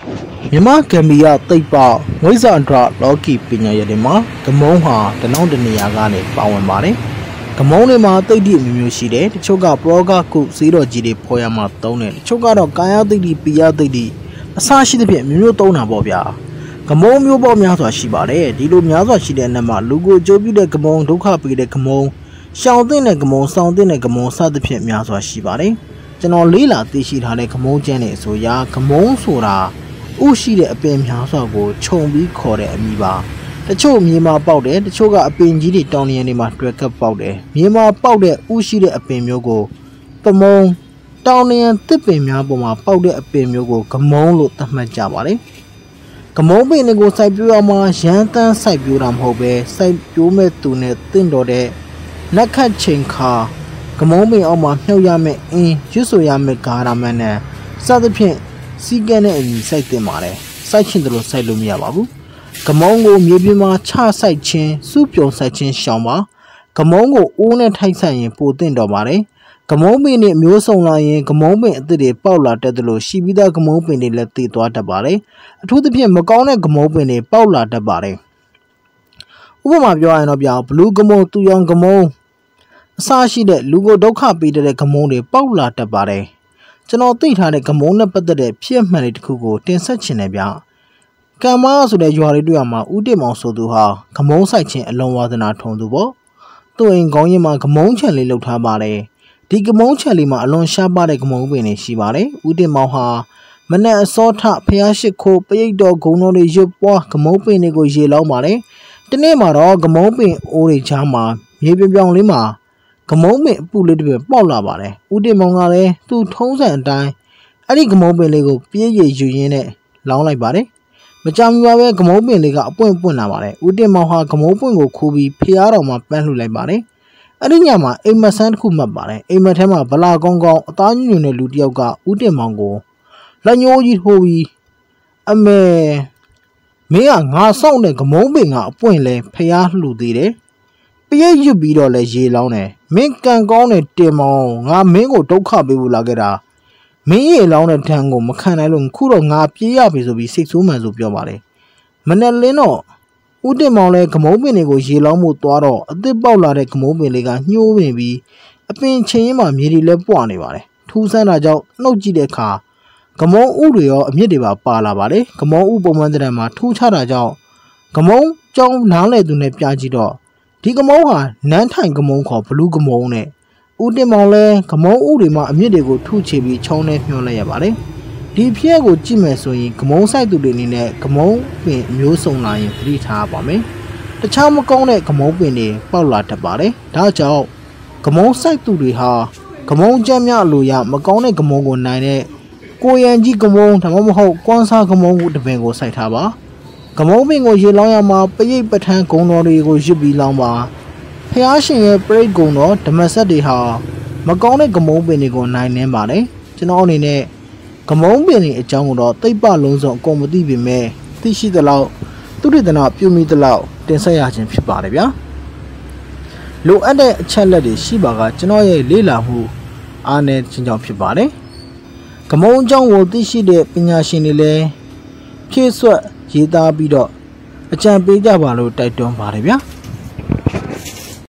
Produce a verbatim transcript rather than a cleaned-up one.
မြန်မာကမ်ဘီယာတိတ်ပေါဝိဇ္ဇာဒရလော်ကီပညာရပ်တွေမှာကမုံဟာတနောင်းတနေရာကနေပါဝင်ပါတယ်ကမုံတွေမှာတိတ်တိမျိုးမျိုးရှိတယ်တချို့ကပရောဂကုဈေးတော်ကြီးတွေဖော်ရမှာသုံးတယ်တချို့ကတော့ကာယတိတ်တိပိယတိတ်တိအစရှိသဖြင့်မျိုးမျိုးသုံးတာပေါ့ဗျာကမုံမျိုးပေါများစွာရှိပါတယ်ဒီလိုများစွာရှိတဲ့အနက်မှာလူကိုအကျိုးပြုတဲ့ကမုံဒုက္ခပေးတဲ့ကမုံရှောင်သိတဲ့ကမုံဆောင်သိတဲ့ကမုံစသဖြင့်များစွာရှိပါတယ်ကျွန်တော်လေးလာသိရှိထားတဲ့ကမုံကျန်းတဲ့အဆိုအရကမုံဆိုတာဥရှိတဲ့အပင်များစွာကိုခြုံပြီးခေါ်တဲ့အမည်ပါတချို့မြေမှာပေါက်တယ်တချို့ကအပင်ကြီးတွေတောင်ရန်တွေမှာတွေ့ကပ်ပေါက်တယ်မြေမှာပေါက်တဲ့ဥရှိတဲ့အပင်မျိုးကိုပမုံတောင်ရန်တစ်ပင်များပေါ်မှာပေါက်တဲ့အပင်မျိုးကိုကမုံလို့သတ်မှတ်ကြပါတယ်ကမုံပင်တွေကိုစိုက်ပျိုးအောင်မှာရန်တန်းစိုက်ပျိုးတာမဟုတ်ပဲစိုက်ပျိုးမဲ့သူနဲ့တင့်တော်တဲ့လက်ခတ်ချိန်ခါကမုံပင်အောင်မှာမြှုပ်ရမယ့်အင်းရွတ်ဆိုရမယ့်ဂါရမန်နဲ့စသဖြင့်စီကန်းတဲ့အညီစိုက်တင်ပါတယ်စိုက်ချင်တယ်လို့စိုက်လို့မရပါဘူးကမုံကိုမြေပြင်မှာချစိုက်ခြင်းစုပြုံစိုက်ခြင်းရှောင်ပါကမုံကိုအိုးနဲ့ထိုက်ဆိုင်ရင်ပိုတင်တော်ပါတယ်ကမုံပင်နဲ့မျိုးစုံလာရင်ကမုံပင်အသစ်တွေပေါက်လာတတ်တယ်လို့ရှိပြီးသားကမုံပင်တွေလည်းတည်သွားတတ်ပါတယ်အထူးသဖြင့်မကောင်းတဲ့ကမုံပင်တွေပေါက်လာတတ်ပါတယ်ဥပမာပြောရရင်တော့ဗျာဘလူးကမုံတူရောင်ကမုံအစရှိတဲ့လူကိုဒုက္ခပေးတဲ့ကမုံတွေပေါက်လာတတ်ပါတယ်ကျွန်တော်သိထားတဲ့ကမုံနဲ့ပတ်သက်တဲ့ဖြစ်မှန်တွေတစ်ခုကိုတင်ဆက်ချင်တယ်ဗျကံမဆိုတဲ့ရွာလေးတွေ့ရမှာဦးတင်မောင်ဆိုသူဟာကမုံဆိုင်ခြင်းအလုံးဝါသနာထုံသူပေါ့သူ့အိမ်ကောင်းရင်မှာကမုံချံလေးလှုပ်ထားပါတယ်ဒီကမုံချံလေးမှာအလွန်ရှားပါတဲ့ကမုံပင်တွေရှိပါတယ်ဦးတင်မောင်ဟာမနက်အစောထဖျားရှိခိုးပရိတ်တော်ဂုံတော်တွေရွတ်ပွားကမုံပင်တွေကိုရေလောင်းပါတယ်ဒီနေ့မှာတော့ကမုံပင်အိုးတွေချားမှာမြေပြပြောင်လေးမှာကမုံပင်အပူလေးတစ်ပြက်ပေါက်လာပါတယ်ဦးတင်မောင်ကလည်းသူ့ထုံးစံအတိုင်းအဲ့ဒီကမုံပင်လေးကိုပြေးရည်ယူရင်းနဲ့လောင်းလိုက်ပါတယ်မကြမီပါပဲကမုံပင်လေးကအပွင့်ပွင့်လာပါတယ်ဦးတင်မောင်ဟာကမုံပွင့်ကိုခိုးပြီးဖျားတော်မှာပန်းလှူလိုက်ပါတယ်အဲ့ဒီညမှာအိမ်မဆန်းတစ်ခုမှတ်ပါတယ်အိမ်မထဲမှာဗလာကောင်းကောင်းအသားညွန့်ညွန့်တဲ့လူတစ်ယောက်ကဦးတင်မောင်ကိုလက်ညှိုးကြီးထိုးပြီးအမေမင်းကငါစောင့်တဲ့ကမုံပင်ကအပွင့်လဲဖျားလှူသေးတယ်ပြည့်ရွတ်ပြီးတော့လဲရေလောင်းတယ်မင်းကံကောင်းတဲ့တင်မောင်ငါမင်းကိုဒုက္ခပေးဖို့လာခဲ့တာမင်းရေလောင်းတဲ့ထံကိုမခံနိုင်လို့ခုတော့ငါပြေးရပြီဆိုပြီးစိတ်ဆိုးမှန်ဆိုပြောပါတယ်မနဲ့လင်းတော့ဦးတင်မောင်လဲကမုံပင်တွေကိုရေလောင်းမှုသွားတော့အသစ်ပေါက်လာတဲ့ကမုံပင်လေးကညှိုးပင်ပြီးအပင်ချင်းရင်မှာမြေတွေလဲပွားနေပါတယ်ထူးဆန်းတာကြောင့်နှုတ်ကြည့်တဲ့အခါကမုံဥတွေရောအမြင့်တွေပါပါလာပါတယ်ကမုံဥပုံမှန်တဲ့မှာထူးခြားတာကြောင့်ကမုံကြောင်းနားလဲသူနဲ့ပြကြည့်တော့ဒီကမုံဟာနန်းထိုင်ကမုံခေါ်ဘလူးကမုံနဲ့ဦးတင်မောင်လဲကမုံဥတွေမှာအမြင့်တွေကိုထုချပြီးချောင်းနဲ့မျှောလိုက်ရပါတယ်ဒီဖျက်ကိုကြည့်မယ်ဆိုရင်ကမုံဆိုင်သူတွေအနေနဲ့ကမုံပင်မျိုးစုံလာရင်ပြိထားပါမယ်တခြားမကောင်းတဲ့ကမုံပင်တွေပေါက်လာတတ်ပါတယ်ဒါကြောင့်ကမုံဆိုင်သူတွေဟာကမုံကြမ်းများလိုရမကောင်းတဲ့ကမုံကိုနိုင်တဲ့ကိုရန်ကြီးကမုံဒါမှမဟုတ်ကွမ်းစားကမုံကိုတပင်ကိုစိုက်ထားပါကမုံပင်ကိုရေလောင်းရမှာပရိတ်ပထန်းဂုံတော်တွေကိုရွတ်ပြီးလောင်းပါဖျားရှင်ရဲ့ပရိတ်ဂုံတော်ဓမ္မဆက်တွေဟာမကောင်းတဲ့ကမုံပင်တွေကိုနိုင်နှင်းပါတယ်ကျွန်တော်အနေနဲ့ကမုံပင်တွေအကြောင်းကိုတော့သိပ္ပလုံးစုံအကုန်မသိပေမဲ့သိရှိသလောက်သူတည်တနာပြုမိသလောက်တင်ဆက်ရခြင်းဖြစ်ပါတယ်ဗျာလိုအပ်တဲ့အချက်လက်တွေရှိပါကကျွန်တော်ရဲ့လေ့လာမှုအားနည်းခြင်းကြောင့်ဖြစ်ပါတယ်ကမုံအကြောင်းကိုသိရှိတဲ့ပညာရှင်တွေလည်းဖြည့်ဆွတ်ရေးသားပြီးတော့အကြံပေးကြပါလို့တိုက်တွန်းပါတယ်ဗျာ